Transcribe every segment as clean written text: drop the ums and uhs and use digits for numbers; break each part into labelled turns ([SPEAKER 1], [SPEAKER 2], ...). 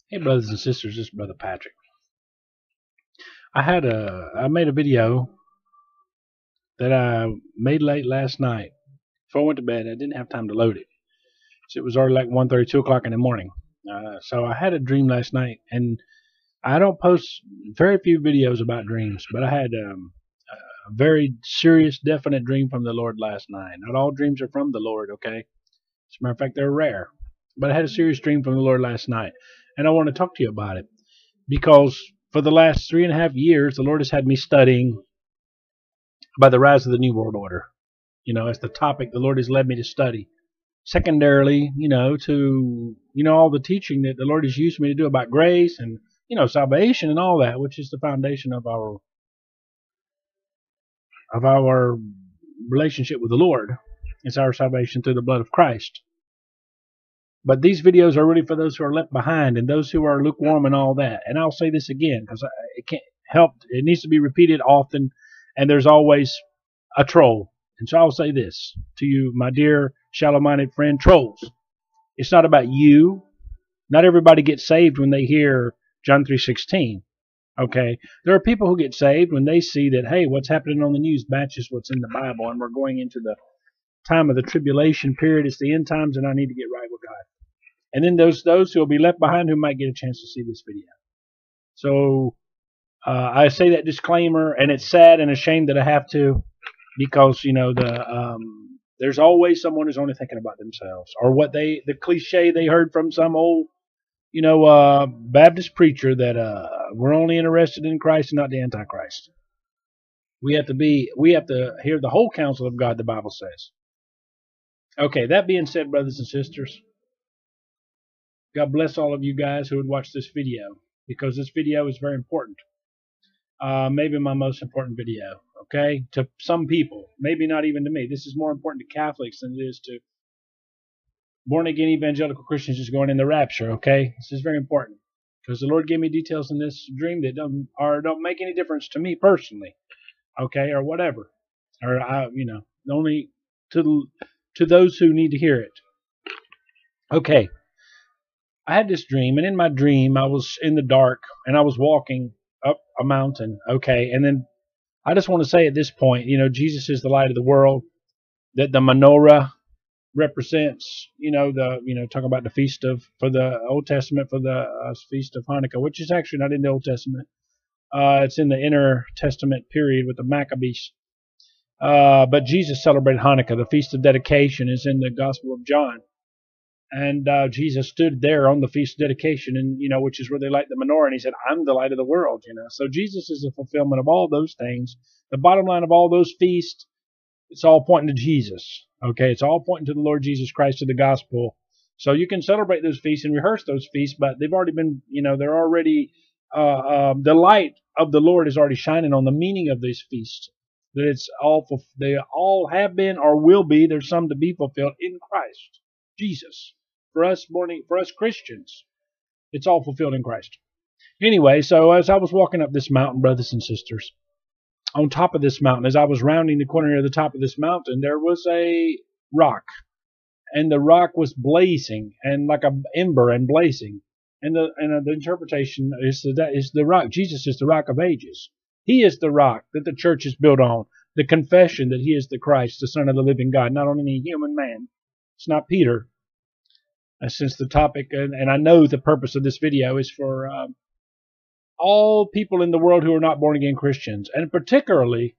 [SPEAKER 1] Hey, brothers and sisters, this is Brother Patrick. I made a video that I made late last night. Before I went to bed, I didn't have time to load it. So it was already like 1:30, 2 o'clock in the morning. So I had a dream last night, and I don't post very few videos about dreams, but I had a very serious, definite dream from the Lord last night. Not all dreams are from the Lord, okay? As a matter of fact, they're rare. But I had a serious dream from the Lord last night, and I want to talk to you about it because for the last 3.5 years, the Lord has had me studying by the rise of the New World Order. As the topic the Lord has led me to study. Secondarily, to all the teaching that the Lord has used me to do about grace and salvation and all that, which is the foundation of our relationship with the Lord. It's our salvation through the blood of Christ. But these videos are really for those who are left behind and those who are lukewarm and all that. And I'll say this again because it can't help. It needs to be repeated often, and there's always a troll. And so I'll say this to you, my dear shallow-minded friend, trolls. It's not about you. Not everybody gets saved when they hear John 3:16. Okay? There are people who get saved when they see that, hey, what's happening on the news matches what's in the Bible, and we're going into the time of the tribulation period. It's the end times, and I need to get right with God. And then those who will be left behind who might get a chance to see this video. So I say that disclaimer, and it's sad and a shame that I have to, because there's always someone who's only thinking about themselves or what the cliche they heard from some old Baptist preacher that we're only interested in Christ and not the Antichrist. We have to hear the whole counsel of God, the Bible says. Okay, that being said, brothers and sisters, God bless all of you guys who would watch this video, because this video is very important. Maybe my most important video, okay? To some people, maybe not even to me. This is more important to Catholics than it is to born-again evangelical Christians just going in the rapture, okay? This is very important because the Lord gave me details in this dream that don't make any difference to me personally, okay, or whatever, or only to those who need to hear it. Okay. I had this dream, and in my dream, I was in the dark, and I was walking up a mountain, okay? And then I just want to say at this point, Jesus is the light of the world, that the menorah represents, talking about the feast for the Old Testament, for the feast of Hanukkah, which is actually not in the Old Testament. It's in the Inner Testament period with the Maccabees. But Jesus celebrated Hanukkah. The Feast of Dedication is in the Gospel of John. And Jesus stood there on the feast of dedication, and which is where they light the menorah, and he said, "I'm the light of the world." So Jesus is the fulfillment of all those things. The bottom line of all those feasts, it's all pointing to Jesus. Okay, it's all pointing to the Lord Jesus Christ, to the gospel. So you can celebrate those feasts and rehearse those feasts, but they've already been, they're already the light of the Lord is already shining on the meaning of these feasts. That they all have been or will be. There's some to be fulfilled in Christ Jesus. For us Christians, it's all fulfilled in Christ. Anyway, so as I was walking up this mountain, brothers and sisters, on top of this mountain, as I was rounding the corner of the top of this mountain, there was a rock, and the rock was blazing and like an ember and blazing. And the interpretation is that is the rock. Jesus is the rock of ages. He is the rock that the church is built on. The confession that he is the Christ, the Son of the living God, not on any human man. It's not Peter. Since the topic, and I know the purpose of this video is for all people in the world who are not born-again Christians, and particularly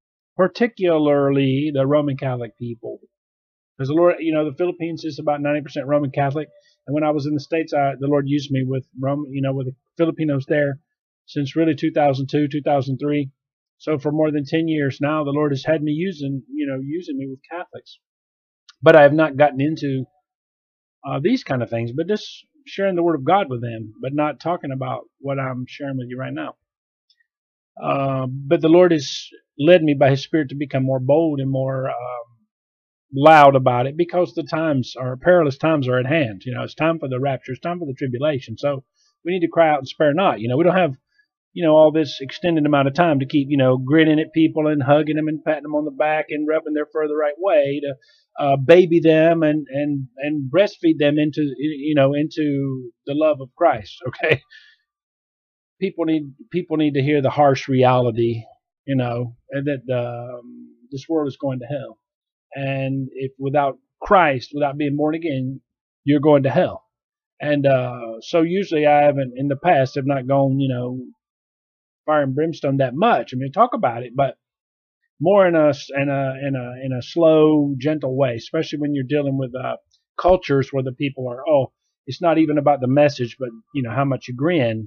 [SPEAKER 1] the Roman Catholic people. Because the Lord, the Philippines is about 90% Roman Catholic, and when I was in the States, the Lord used me with with the Filipinos there since really 2002, 2003. So for more than 10 years now, the Lord has had me using me with Catholics. But I have not gotten into these kind of things, but just sharing the Word of God with them, but not talking about what I'm sharing with you right now. But the Lord has led me by His Spirit to become more bold and more loud about it, because perilous times are at hand. It's time for the rapture. It's time for the tribulation. So we need to cry out and spare not. We don't have all this extended amount of time to keep, grinning at people and hugging them and patting them on the back and rubbing their fur the right way to baby them and breastfeed them into the love of Christ. Okay, people need to hear the harsh reality, and that this world is going to hell, and if without Christ, without being born again, you're going to hell. And so usually I haven't in the past have not gone, fire and brimstone that much. I mean, talk about it, but more in a slow, gentle way, especially when you're dealing with cultures where the people are, it's not even about the message, but how much you grin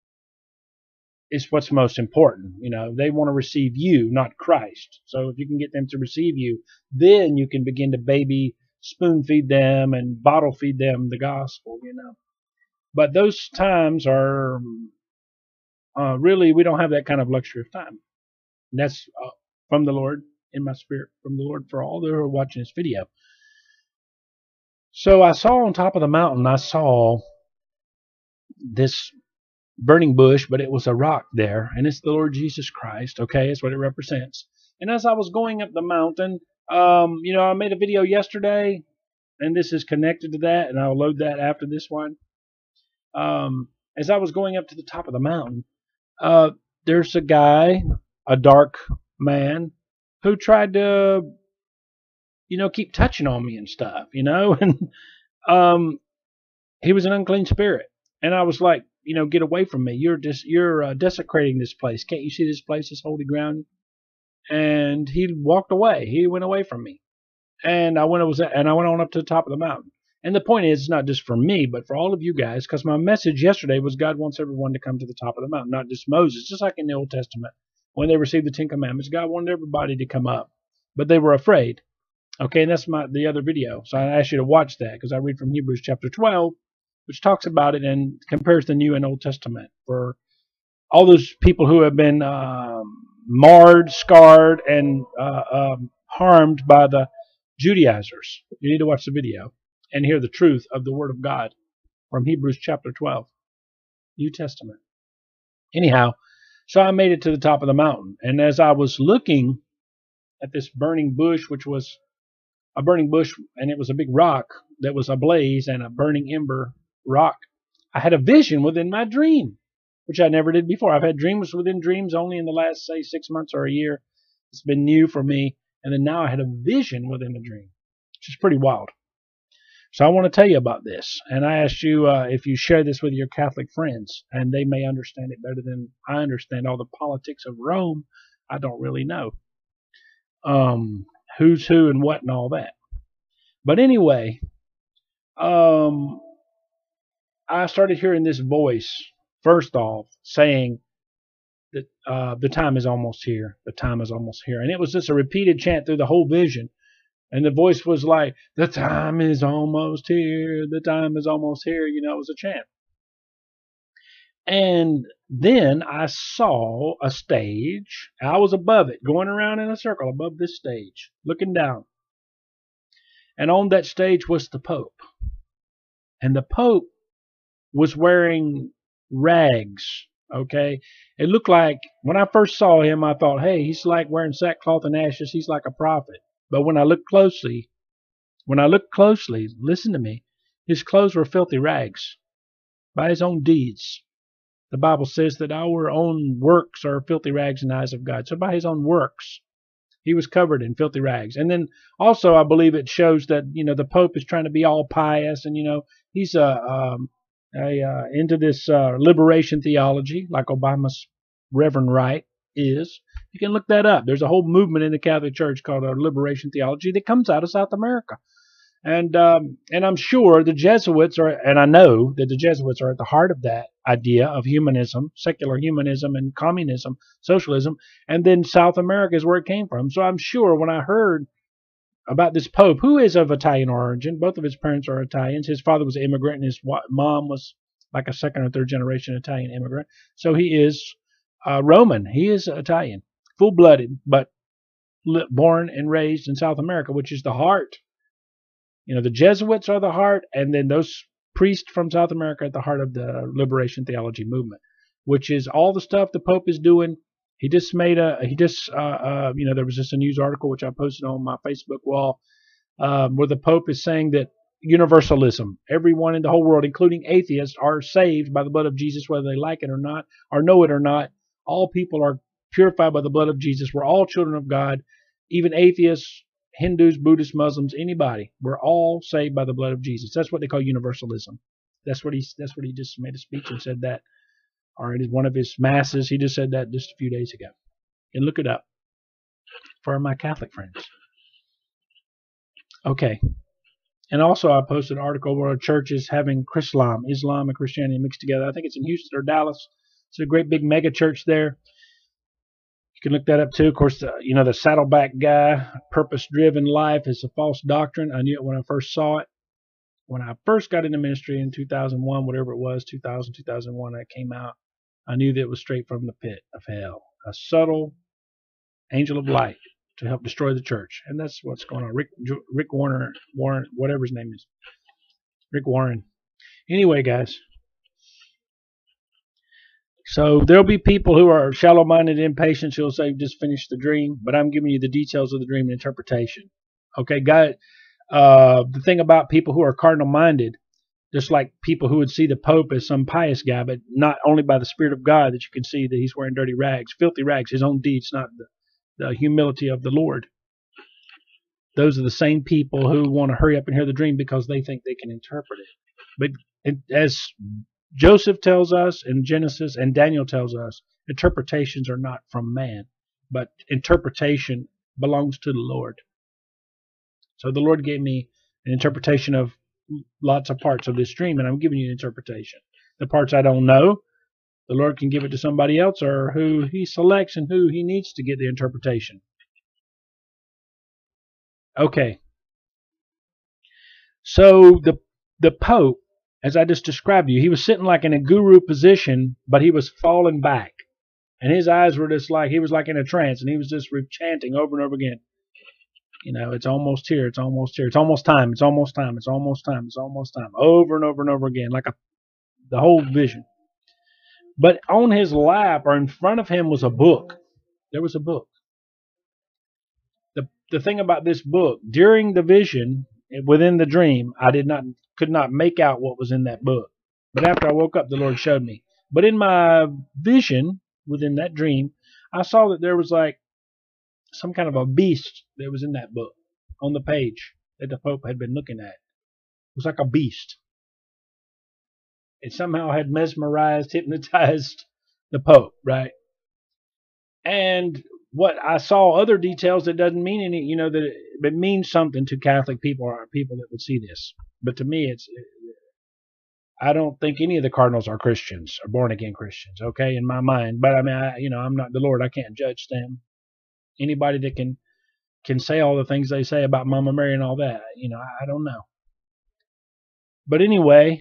[SPEAKER 1] is what's most important. They want to receive you, not Christ. So if you can get them to receive you, then you can begin to baby spoon feed them and bottle feed them the gospel. But those times are really, we don't have that kind of luxury of time. And that's from the Lord, in my spirit, from the Lord for all who are watching this video. So I saw on top of the mountain, I saw this burning bush, but it was a rock there, and it's the Lord Jesus Christ. Okay, that's what it represents. And as I was going up the mountain, I made a video yesterday, and this is connected to that, and I'll load that after this one. As I was going up to the top of the mountain, there's a guy, a dark man, who tried to, keep touching on me and stuff, and he was an unclean spirit, and I was like, get away from me. You're desecrating this place. Can't you see this place is holy ground? And he walked away. He went away from me, and I went on up to the top of the mountain. And the point is, it's not just for me, but for all of you guys, because my message yesterday was God wants everyone to come to the top of the mountain, not just Moses. Just like in the Old Testament, when they received the Ten Commandments, God wanted everybody to come up, but they were afraid. Okay, and that's the other video. So I asked you to watch that because I read from Hebrews chapter 12, which talks about it and compares the New and Old Testament for all those people who have been marred, scarred, and harmed by the Judaizers. You need to watch the video and hear the truth of the Word of God from Hebrews chapter 12, New Testament. Anyhow, so I made it to the top of the mountain, and as I was looking at this burning bush, which was a burning bush, and it was a big rock that was ablaze and a burning ember rock, I had a vision within my dream, which I never did before. I've had dreams within dreams only in the last, say, 6 months or a year. It's been new for me. And then now I had a vision within a dream, which is pretty wild. So I want to tell you about this. And I asked you if you share this with your Catholic friends, and they may understand it better than I understand all the politics of Rome. I don't really know who's who and what and all that. But anyway, I started hearing this voice, first off, saying that the time is almost here. The time is almost here. And it was just a repeated chant through the whole vision. And the voice was like, the time is almost here. The time is almost here. It was a chant. And then I saw a stage. I was above it, going around in a circle above this stage, looking down. And on that stage was the Pope. And the Pope was wearing rags, okay? It looked like, when I first saw him, I thought, hey, he's like wearing sackcloth and ashes. He's like a prophet. But when I looked closely, listen to me, his clothes were filthy rags by his own deeds. The Bible says that our own works are filthy rags in the eyes of God. So by his own works, he was covered in filthy rags. And then also, I believe it shows that, the Pope is trying to be all pious, and, he's into this liberation theology, like Obama's Reverend Wright is. You can look that up. There's a whole movement in the Catholic Church called liberation theology that comes out of South America. And I'm sure the Jesuits and I know that the Jesuits are at the heart of that idea of humanism, secular humanism, and communism, socialism. And then South America is where it came from. So I'm sure when I heard about this Pope, who is of Italian origin, both of his parents are Italians. His father was an immigrant, and his mom was like a second or third generation Italian immigrant. So he is Roman. He is Italian, full-blooded, but born and raised in South America, which is the heart. The Jesuits are the heart, and then those priests from South America at the heart of the liberation theology movement. which is all the stuff the Pope is doing. He just made there was just a news article which I posted on my Facebook wall, where the Pope is saying that universalism, everyone in the whole world, including atheists, are saved by the blood of Jesus, whether they like it or not, or know it or not. All people are purified by the blood of Jesus. We're all children of God, even atheists, Hindus, Buddhists, Muslims, anybody. We're all saved by the blood of Jesus. That's what they call universalism. That's what he just made a speech and said that, or in one of his masses. He just said that just a few days ago. And look it up for my Catholic friends. Okay. And also I posted an article where a church is having Islam and Christianity mixed together. I think it's in Houston or Dallas. It's a great big mega church there. You can look that up too. Of course, the Saddleback guy, purpose-driven life is a false doctrine. I knew it when I first saw it. When I first got into ministry in 2001, whatever it was, 2001, that came out, I knew that it was straight from the pit of hell. A subtle angel of light to help destroy the church. And that's what's going on. Rick Warren, whatever his name is. Rick Warren. Anyway, guys. So there'll be people who are shallow-minded, impatient, who'll say, just finish the dream. But I'm giving you the details of the dream and interpretation. Okay, God. The thing about people who are carnal-minded, just like people who would see the Pope as some pious guy, but not only by the Spirit of God that you can see that he's wearing dirty rags, filthy rags, his own deeds, not the humility of the Lord. Those are the same people who want to hurry up and hear the dream because they think they can interpret it. But as Joseph tells us in Genesis and Daniel tells us, interpretations are not from man, but interpretation belongs to the Lord. So the Lord gave me an interpretation of lots of parts of this dream, and I'm giving you an interpretation. The parts I don't know, the Lord can give it to somebody else, or who he selects and who he needs to get the interpretation. Okay. So the Pope, as I just described to you, he was sitting like in a guru position, but he was falling back. And his eyes were just like, he was like in a trance, and he was just chanting over and over again. It's almost here, it's almost here, it's almost time, it's almost time, it's almost time, it's almost time, over and over and over again, like the whole vision. But on his lap or in front of him was a book. There was a book. The thing about this book, during the vision, within the dream, I could not make out what was in that book. But after I woke up, the Lord showed me. But in my vision, within that dream, I saw that there was like some kind of a beast that was in that book on the page that the Pope had been looking at. It was like a beast. It somehow had mesmerized, hypnotized the Pope, right? And what I saw, other details that doesn't mean any, that it means something to Catholic people or people that would see this. But to me, I don't think any of the cardinals are Christians or born again Christians, okay, in my mind. But I mean, I'm not the Lord. I can't judge them. Anybody that can say all the things they say about Mama Mary and all that, I don't know. But anyway,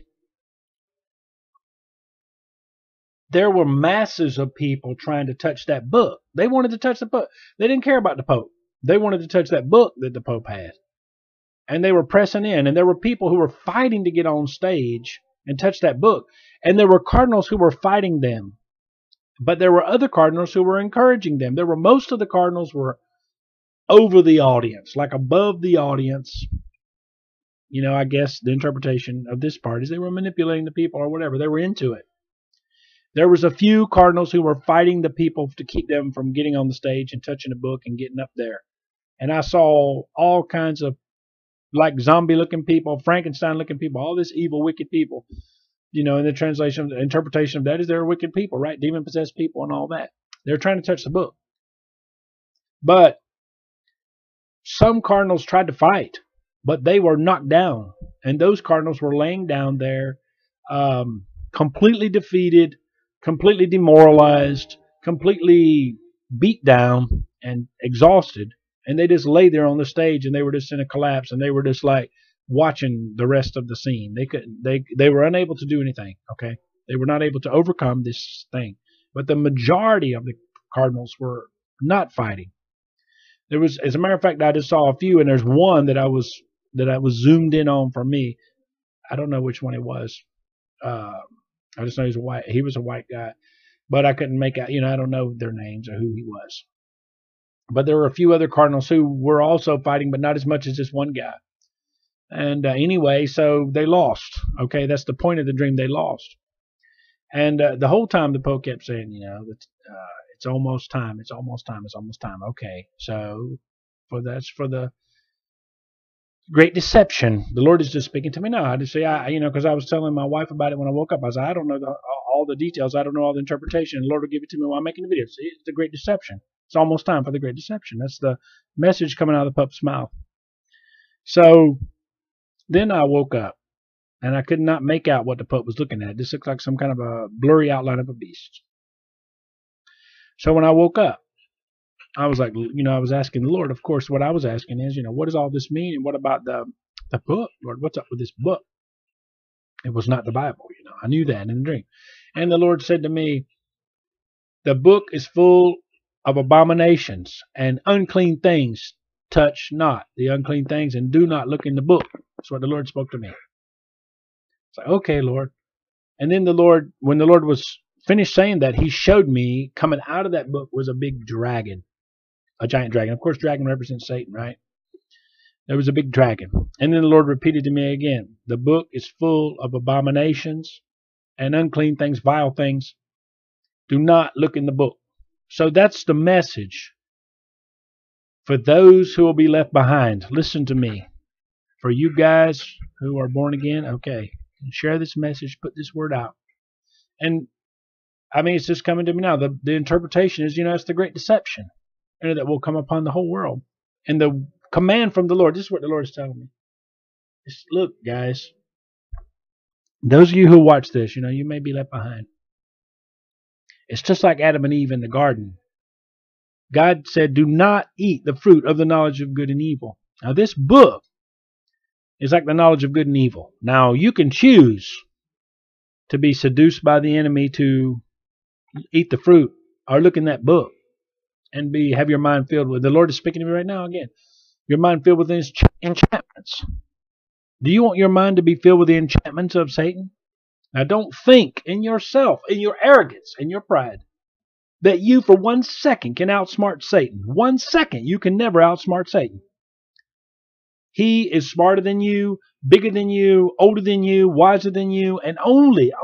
[SPEAKER 1] there were masses of people trying to touch that book. They wanted to touch the book. They didn't care about the Pope. They wanted to touch that book that the Pope had. And they were pressing in. And there were people who were fighting to get on stage and touch that book. And there were cardinals who were fighting them. But there were other cardinals who were encouraging them. Most of the cardinals were over the audience, like above the audience. I guess the interpretation of this part is they were manipulating the people or whatever. They were into it. There was a few cardinals who were fighting the people to keep them from getting on the stage and touching the book and getting up there. And I saw all kinds of like zombie-looking people, Frankenstein-looking people, all this evil, wicked people. In the interpretation of that is they're wicked people, right? Demon-possessed people and all that. They're trying to touch the book. But some cardinals tried to fight, but they were knocked down. And those cardinals were laying down there, completely defeated, completely demoralized, completely beat down and exhausted. And they just lay there on the stage and they were just in a collapse and they were just like watching the rest of the scene. They were unable to do anything. Okay. They were not able to overcome this thing. But the majority of the cardinals were not fighting. There was, as a matter of fact, I just saw a few, and there's one that I was zoomed in on for me. I don't know which one it was. I just know he was a white guy. but I couldn't make out, I don't know their names or who he was. But there were a few other cardinals who were also fighting, but not as much as this one guy. And anyway, so they lost. Okay, that's the point of the dream. They lost. And the whole time the Pope kept saying, that it's almost time. It's almost time. It's almost time. Okay, so that's for the great deception. The Lord is just speaking to me now. I just say, because I was telling my wife about it when I woke up. I was like, I don't know all the details. I don't know all the interpretation. The Lord will give it to me while I'm making the video. See, it's the great deception. It's almost time for the great deception. That's the message coming out of the Pope's mouth. So then I woke up, and I could not make out what the Pope was looking at. This looked like some kind of a blurry outline of a beast. So when I woke up, I was like, I was asking the Lord. Of course, what I was asking is, what does all this mean? And what about the book? Lord, what's up with this book? It was not the Bible, I knew that in the dream. And the Lord said to me, the book is full of abominations and unclean things. Touch not the unclean things and do not look in the book. That's what the Lord spoke to me. It's like, okay, Lord. And then when the Lord was finished saying that, he showed me coming out of that book was a big dragon. A giant dragon. Of course, dragon represents Satan, right? There was a big dragon. And then the Lord repeated to me again, the book is full of abominations and unclean things, vile things. Do not look in the book. So that's the message for those who will be left behind. Listen to me. For you guys who are born again, okay, share this message, put this word out. And it's just coming to me now. The interpretation is, it's the great deception. That will come upon the whole world. And the command from the Lord, this is what the Lord is telling me. Look, guys, those of you who watch this, you may be left behind. It's just like Adam and Eve in the garden. God said, do not eat the fruit of the knowledge of good and evil. Now, this book is like the knowledge of good and evil. Now, you can choose to be seduced by the enemy to eat the fruit or look in that book. And have your mind filled with, the Lord is speaking to me right now again, your mind filled with his enchantments. Do you want your mind to be filled with the enchantments of Satan? Now don't think in yourself, in your arrogance, in your pride, that you for 1 second can outsmart Satan. 1 second, you can never outsmart Satan. He is smarter than you, bigger than you, older than you, wiser than you, and only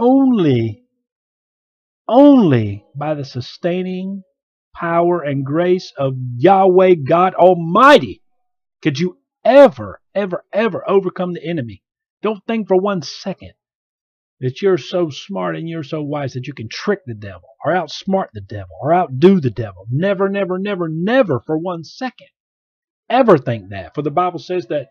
[SPEAKER 1] by the sustaining power and grace of Yahweh God Almighty could you ever overcome the enemy. Don't think for 1 second that you're so smart and you're so wise that you can trick the devil or outsmart the devil or outdo the devil. Never for 1 second ever think that. For the Bible says that,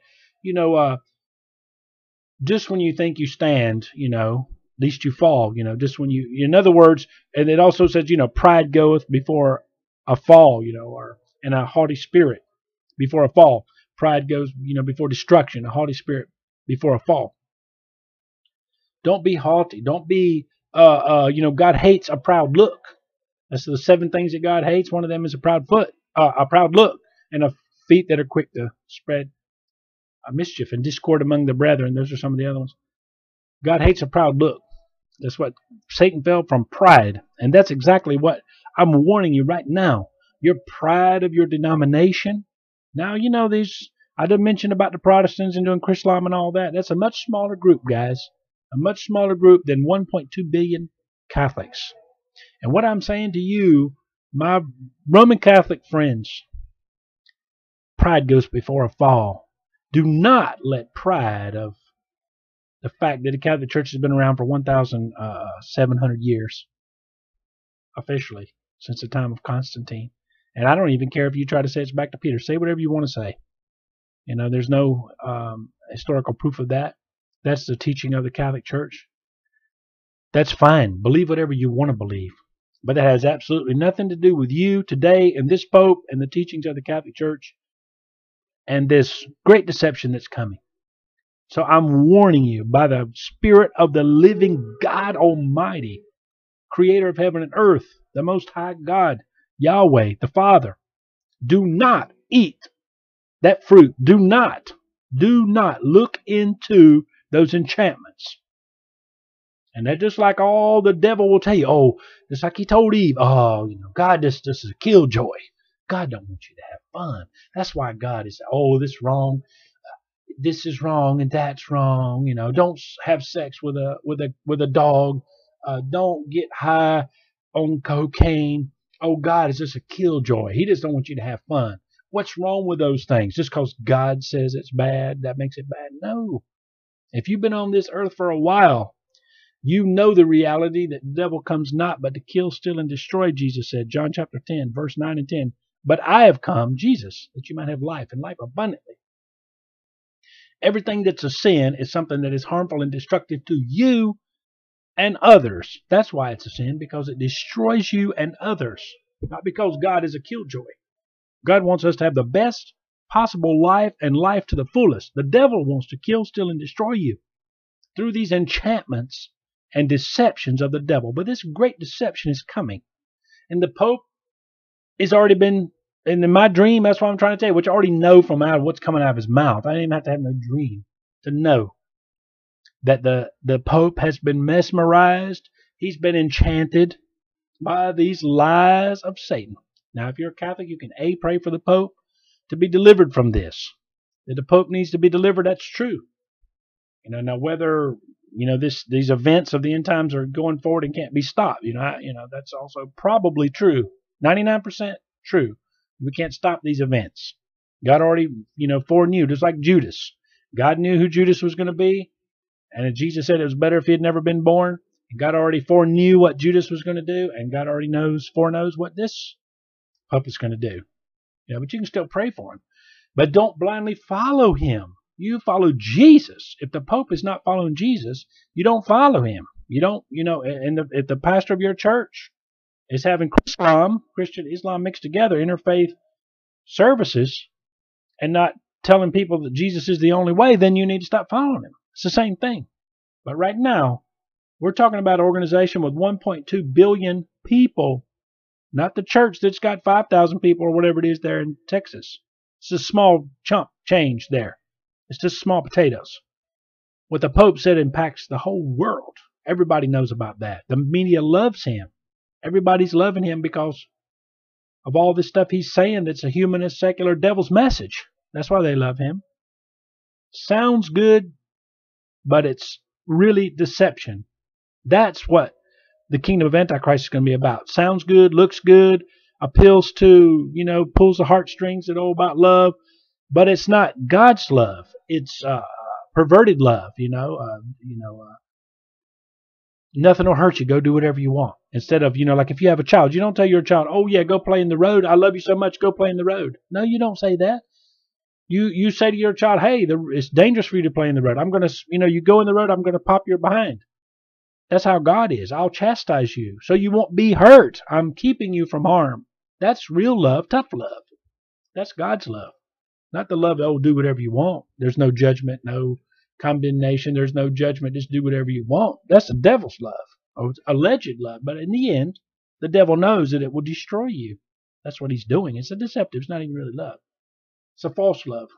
[SPEAKER 1] just when you think you stand, least you fall, just when you, in other words, and it also says, pride goeth before a fall, and a haughty spirit before a fall. Pride goes, before destruction, a haughty spirit before a fall. Don't be haughty. Don't be, God hates a proud look. That's the 7 things that God hates. One of them is a proud look, and a feet that are quick to spread mischief and discord among the brethren. Those are some of the other ones. God hates a proud look. That's what Satan fell from, pride. And that's exactly what I'm warning you right now. Your pride of your denomination. Now, these, I did mention about the Protestants and doing Chrislam and all that. That's a much smaller group, guys. A much smaller group than 1.2 billion Catholics. And what I'm saying to you, my Roman Catholic friends, pride goes before a fall. Do not let pride of the fact that the Catholic Church has been around for 1,700 years, officially, since the time of Constantine. And I don't even care if you try to say it's back to Peter. Say whatever you want to say. There's no historical proof of that. That's the teaching of the Catholic Church. That's fine. Believe whatever you want to believe. But that has absolutely nothing to do with you today and this Pope and the teachings of the Catholic Church and this great deception that's coming. So I'm warning you by the Spirit of the living God Almighty, Creator of heaven and earth, the Most High God, Yahweh, the Father. Do not eat that fruit. Do not look into those enchantments. And they're just like all the devil will tell you. Oh, just like he told Eve. Oh, God, this is a killjoy. God don't want you to have fun. That's why God is, oh, this wrong. This is wrong and that's wrong. Don't have sex with a dog. Don't get high on cocaine. Oh, God is just a killjoy. He just don't want you to have fun. What's wrong with those things? Just because God says it's bad, that makes it bad? No. If you've been on this earth for a while, you know the reality that the devil comes not but to kill, steal, and destroy, Jesus said. John chapter 10, verse 9 and 10. But I have come, Jesus, that you might have life and life abundantly. Everything that's a sin is something that is harmful and destructive to you and others. That's why it's a sin, because it destroys you and others. Not because God is a killjoy. God wants us to have the best possible life and life to the fullest. The devil wants to kill, steal, and destroy you through these enchantments and deceptions of the devil. But this great deception is coming. And the Pope has already been, and in my dream, that's what I'm trying to tell you, which I already know from what's coming out of his mouth. I didn't even have to have no dream to know that the Pope has been mesmerized. He's been enchanted by these lies of Satan. Now, if you're a Catholic, you can pray for the Pope to be delivered from this. That the Pope needs to be delivered, that's true. Now whether these events of the end times are going forward and can't be stopped, that's also probably true. 99% true. We can't stop these events. God already, foreknew, just like Judas. God knew who Judas was going to be, and Jesus said it was better if he had never been born. And God already foreknew what Judas was going to do, and God already foreknows what this Pope is going to do. But you can still pray for him. But don't blindly follow him. You follow Jesus. If the Pope is not following Jesus, you don't follow him. You don't, and if the pastor of your church is having Christian Islam mixed together, interfaith services, and not telling people that Jesus is the only way, then you need to stop following him. It's the same thing. But right now, we're talking about an organization with 1.2 billion people, not the church that's got 5,000 people or whatever it is there in Texas. It's a small chunk change there. It's just small potatoes. What the Pope said impacts the whole world. Everybody knows about that. The media loves him. Everybody's loving him because of all this stuff he's saying that's a humanist, secular devil's message. That's why they love him. Sounds good, but it's really deception. That's what the kingdom of Antichrist is going to be about. Sounds good, looks good, appeals to, pulls the heartstrings that all about love. But it's not God's love. It's perverted love, nothing will hurt you. Go do whatever you want. Instead of, like if you have a child, you don't tell your child, oh yeah, go play in the road. I love you so much. Go play in the road. No, you don't say that. You say to your child, hey, it's dangerous for you to play in the road. I'm going to, you go in the road, I'm going to pop your behind. That's how God is. I'll chastise you so you won't be hurt. I'm keeping you from harm. That's real love, tough love. That's God's love. Not the love, do whatever you want. There's no judgment, no condemnation. There's no judgment. Just do whatever you want. That's the devil's love, or alleged love. But in the end, the devil knows that it will destroy you. That's what he's doing. It's a deceptive. It's not even really love. It's a false love.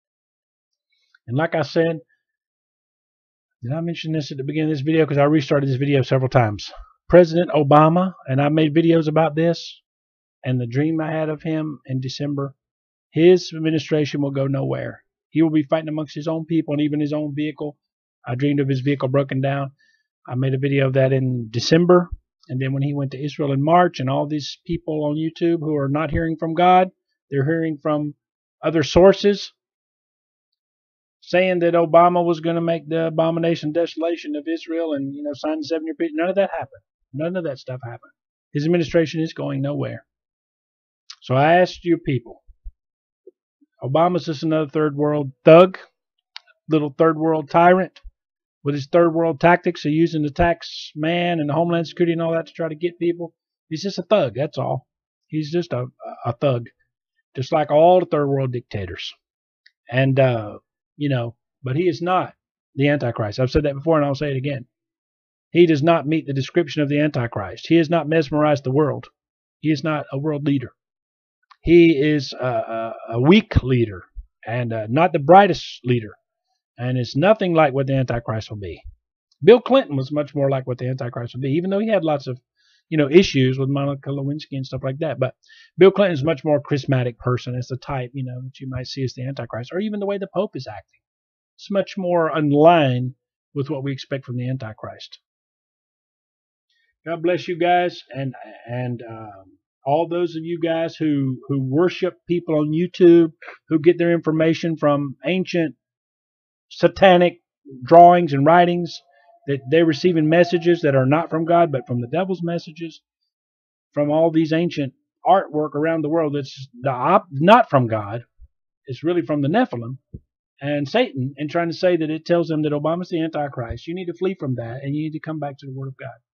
[SPEAKER 1] And like I said, did I mention this at the beginning of this video? Because I restarted this video several times. President Obama, and I made videos about this, and the dream I had of him in December. His administration will go nowhere. He will be fighting amongst his own people and even his own vehicle. I dreamed of his vehicle broken down. I made a video of that in December. And then when he went to Israel in March, and all these people on YouTube who are not hearing from God, they're hearing from other sources, saying that Obama was going to make the abomination desolation of Israel and, sign the 7-year peace. None of that happened. None of that stuff happened. His administration is going nowhere. So I asked you people, Obama's just another third world thug, little third world tyrant with his third world tactics of using the tax man and the Homeland Security and all that to try to get people. He's just a thug, that's all. He's just a thug, just like all the third world dictators. And, but he is not the Antichrist. I've said that before and I'll say it again. He does not meet the description of the Antichrist. He has not mesmerized the world. He is not a world leader. He is a weak leader and not the brightest leader. And it's nothing like what the Antichrist will be. Bill Clinton was much more like what the Antichrist would be, even though he had lots of, issues with Monica Lewinsky and stuff like that. But Bill Clinton is a much more charismatic person. It's the type, that you might see as the Antichrist, or even the way the Pope is acting. It's much more in line with what we expect from the Antichrist. God bless you guys, and all those of you guys who worship people on YouTube, who get their information from ancient satanic drawings and writings, that they're receiving messages that are not from God, but from the devil's messages, from all these ancient artwork around the world that's not from God. It's really from the Nephilim and Satan, and trying to say that it tells them that Obama's the Antichrist. You need to flee from that, and you need to come back to the Word of God.